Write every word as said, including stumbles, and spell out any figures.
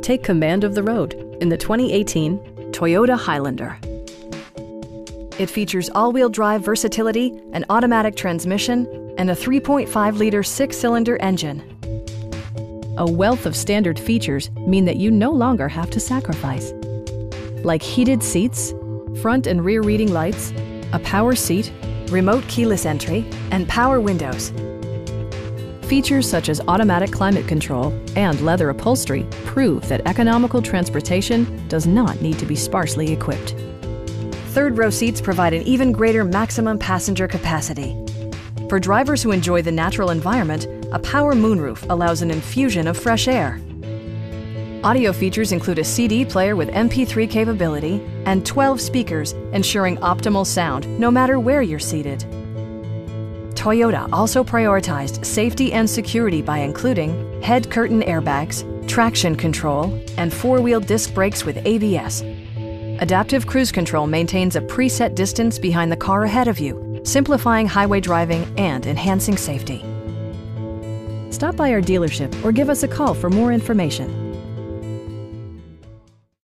Take command of the road in the twenty eighteen Toyota Highlander. It features all-wheel drive versatility, an automatic transmission, and a three point five liter six-cylinder engine. A wealth of standard features mean that you no longer have to sacrifice, like heated seats, front and rear reading lights, a power seat, remote keyless entry, and power windows. Features such as automatic climate control and leather upholstery prove that economical transportation does not need to be sparsely equipped. Third row seats provide an even greater maximum passenger capacity. For drivers who enjoy the natural environment, a power moonroof allows an infusion of fresh air. Audio features include a C D player with M P three capability and twelve speakers, ensuring optimal sound no matter where you're seated. Toyota also prioritized safety and security by including head curtain airbags, traction control, and four-wheel disc brakes with A B S. Adaptive Cruise Control maintains a preset distance behind the car ahead of you, simplifying highway driving and enhancing safety. Stop by our dealership or give us a call for more information.